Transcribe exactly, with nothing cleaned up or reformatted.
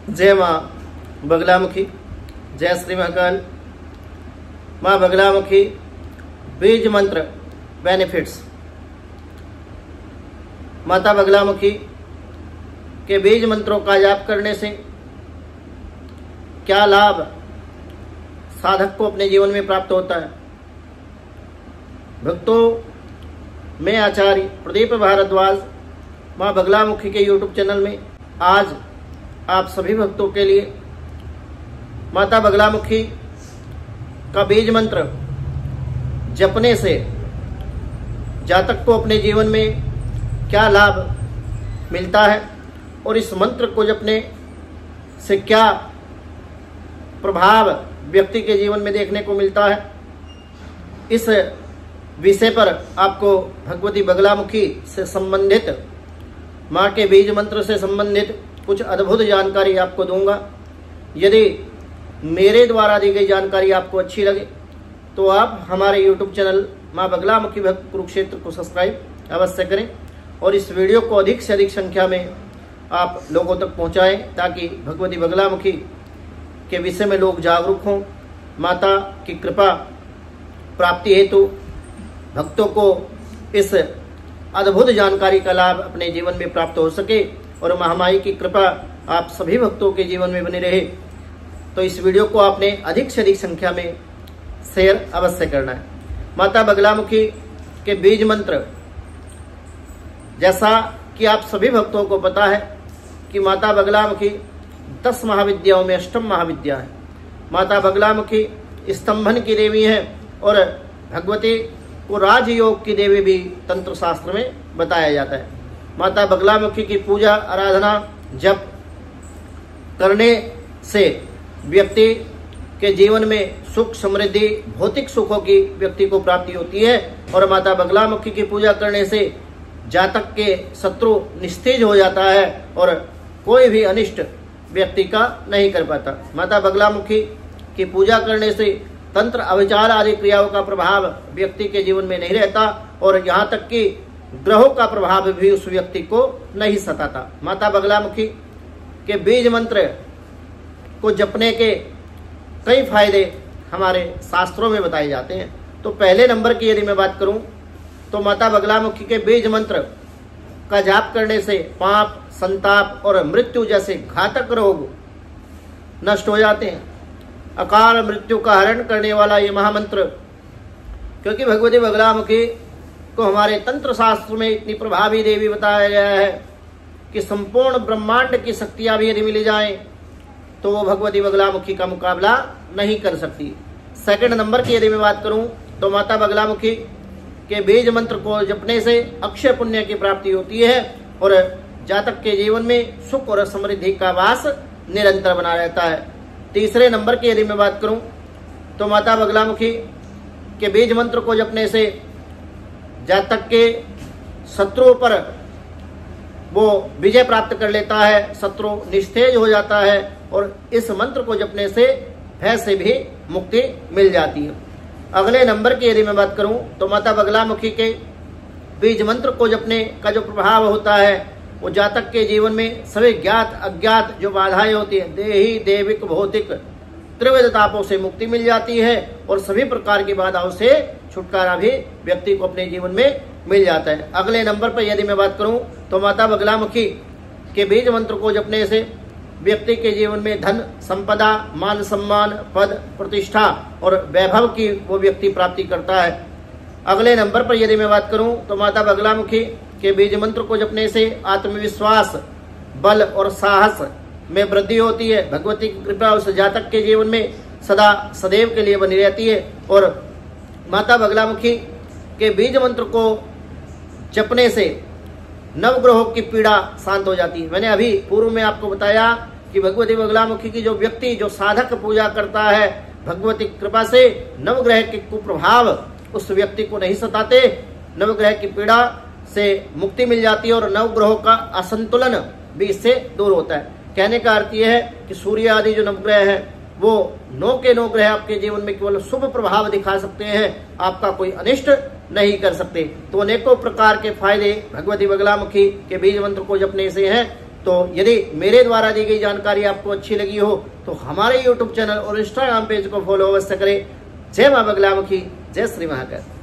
जय माँ बगलामुखी, जय श्री महाकाल। माँ बगलामुखी बीज मंत्र बेनिफिट्स। माता बगलामुखी के बीज मंत्रों का जाप करने से क्या लाभ साधक को अपने जीवन में प्राप्त होता है। भक्तों, मैं आचार्य प्रदीप भारद्वाज माँ बगलामुखी के यूट्यूब चैनल में आज आप सभी भक्तों के लिए माता बगलामुखी का बीज मंत्र जपने से जातक को अपने जीवन में क्या लाभ मिलता है और इस मंत्र को जपने से क्या प्रभाव व्यक्ति के जीवन में देखने को मिलता है, इस विषय पर आपको भगवती बगलामुखी से संबंधित माँ के बीज मंत्र से संबंधित कुछ अद्भुत जानकारी आपको दूंगा। यदि मेरे द्वारा दी गई जानकारी आपको अच्छी लगे तो आप हमारे यूट्यूब चैनल माँ बगलामुखी भक्त कुरुक्षेत्र को सब्सक्राइब अवश्य करें और इस वीडियो को अधिक से अधिक संख्या में आप लोगों तक पहुंचाएं ताकि भगवती बगलामुखी के विषय में लोग जागरूक हों। माता की कृपा प्राप्ति हेतु भक्तों को इस अद्भुत जानकारी का लाभ अपने जीवन में प्राप्त हो सके और महामाई की कृपा आप सभी भक्तों के जीवन में बनी रहे। तो इस वीडियो को आपने अधिक से अधिक संख्या में शेयर अवश्य करना है। माता बगलामुखी के बीज मंत्र, जैसा कि आप सभी भक्तों को पता है कि माता बगलामुखी दस महाविद्याओं में अष्टम महाविद्या है। माता बगलामुखी स्तंभन की देवी है और भगवती को राजयोग की देवी भी तंत्र शास्त्र में बताया जाता है। माता बगलामुखी की पूजा आराधना जप करने से व्यक्ति के जीवन में सुख समृद्धि भौतिक सुखों की व्यक्ति को प्राप्ति होती है और माता बगलामुखी की पूजा करने से जातक के शत्रु निस्तेज हो जाता है और कोई भी अनिष्ट व्यक्ति का नहीं कर पाता। माता बगलामुखी की पूजा करने से तंत्र अविचार आदि क्रियाओं का प्रभाव व्यक्ति के जीवन में नहीं रहता और यहाँ तक कि ग्रहों का प्रभाव भी उस व्यक्ति को नहीं सताता। माता बगलामुखी के बीज मंत्र को जपने के कई फायदे हमारे शास्त्रों में बताए जाते हैं। तो पहले नंबर की यदि मैं बात करूं तो माता बगलामुखी के बीज मंत्र का जाप करने से पाप, संताप और मृत्यु जैसे घातक रोग नष्ट हो जाते हैं। अकाल मृत्यु का हरण करने वाला ये महामंत्र, क्योंकि भगवती बगलामुखी को हमारे तंत्र शास्त्र में इतनी प्रभावी देवी बताया गया है कि संपूर्ण ब्रह्मांड की शक्तियां भी यदि मिली जाएं तो वो भगवती बगलामुखी का मुकाबला नहीं कर सकती। सेकंड नंबर की यदि मैं बात करूं तो माता बगलामुखी के बीज मंत्र को जपने से अक्षय पुण्य की प्राप्ति होती है और जातक के जीवन में सुख और समृद्धि का वास निरंतर बना रहता है। तीसरे नंबर की यदि मैं बात करूं तो माता बगलामुखी के बीज मंत्र को जपने से जातक के शत्रुओं पर वो विजय प्राप्त कर लेता है, शत्रु निस्तेज हो जाता है और इस मंत्र को जपने से भय से भी मुक्ति मिल जाती है। अगले नंबर की यदि मैं बात करूं तो माता बगलामुखी के बीज मंत्र को जपने का जो प्रभाव होता है वो जातक के जीवन में सभी ज्ञात अज्ञात जो बाधाएं होती है, देही देविक भौतिक त्रिविध तापों से मुक्ति मिल जाती है और सभी प्रकार की बाधाओं से छुटकारा भी व्यक्ति को अपने जीवन में मिल जाता है। अगले नंबर पर यदि मैं बात करूं तो माता बगलामुखी के बीज मंत्र को जपने से व्यक्ति के जीवन में धन संपदा, मान सम्मान, पद प्रतिष्ठा और वैभव की वो व्यक्ति प्राप्ति करता है। अगले नंबर पर यदि मैं बात करूं तो माता बगलामुखी के बीज मंत्र को जपने से आत्मविश्वास, बल और साहस में वृद्धि होती है। भगवती की कृपा उस जातक के जीवन में सदा सदैव के लिए बनी रहती है और माता बगलामुखी के बीज मंत्र को जपने से नवग्रहों की पीड़ा शांत हो जाती है। मैंने अभी पूर्व में आपको बताया कि भगवती बगलामुखी की जो व्यक्ति जो साधक पूजा करता है, भगवती कृपा से नवग्रह के कुप्रभाव उस व्यक्ति को नहीं सताते, नवग्रह की पीड़ा से मुक्ति मिल जाती है और नवग्रहों का असंतुलन भी इससे दूर होता है। कहने का अर्थ यह है कि सूर्य आदि जो नवग्रह है वो नौ के नौ ग्रह आपके जीवन में केवल शुभ प्रभाव दिखा सकते हैं, आपका कोई अनिष्ट नहीं कर सकते। तो अनेकों प्रकार के फायदे भगवती बगलामुखी के बीज मंत्र को जपने से हैं। तो यदि मेरे द्वारा दी गई जानकारी आपको अच्छी लगी हो तो हमारे यूट्यूब चैनल और इंस्टाग्राम पेज को फॉलो अवश्य करें। जय मां बगलामुखी, जय श्री महाकाल।